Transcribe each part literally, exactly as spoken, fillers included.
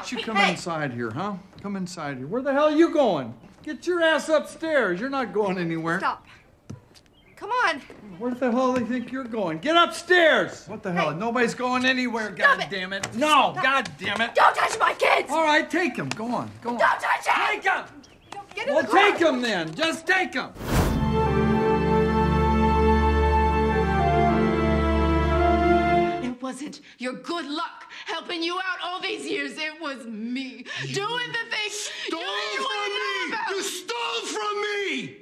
don't you come hey. inside here, huh? Come inside here. Where the hell are you going? Get your ass upstairs. You're not going anywhere. Stop. Come on. Where the hell do you think you're going? Get upstairs. What the hell? Hey. Nobody's going anywhere, Stop God it. damn it. No, Stop. God damn it. Don't touch my kids. All right, take them. Go on, go on. Don't touch them. Take them. Get in well, the car. take them then. Just take them. It wasn't your good luck helping you out all these years. It was me doing the things Stole you didn't from want to know me. about. You stole from me.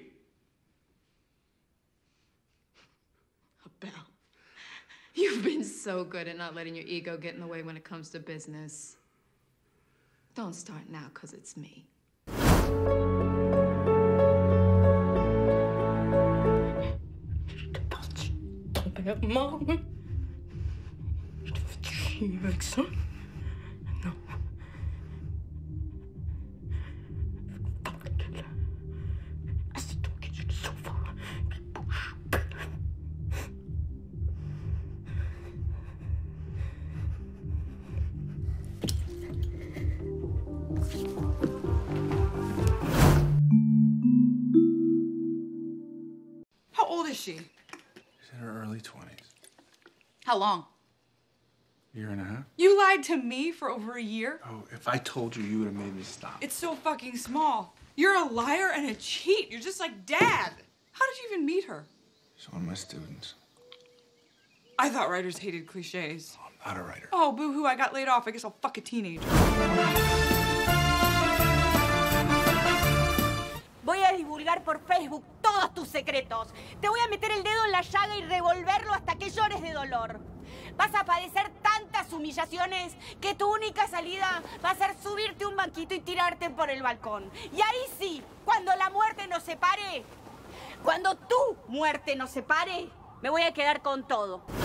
Belle, you've been so good at not letting your ego get in the way when it comes to business. Don't start now, because it's me. Mom. Yoksa... No. How old is she? She's in her early twenties. How long? Year and a half? You lied to me for over a year? Oh, if I told you, you would have made me stop. It's so fucking small. You're a liar and a cheat. You're just like Dad. How did you even meet her? She's one of my students. I thought writers hated cliches. Oh, I'm not a writer. Oh, boo-hoo, I got laid off. I guess I'll fuck a teenager. Voy a divulgar por Facebook todos tus secretos. Te voy a meter el dedo en la llaga y revolverlo hasta que llores de dolor. Vas a padecer tantas humillaciones que tu única salida va a ser subirte un banquito y tirarte por el balcón. Y ahí sí, cuando la muerte nos separe, cuando tu muerte nos separe, me voy a quedar con todo.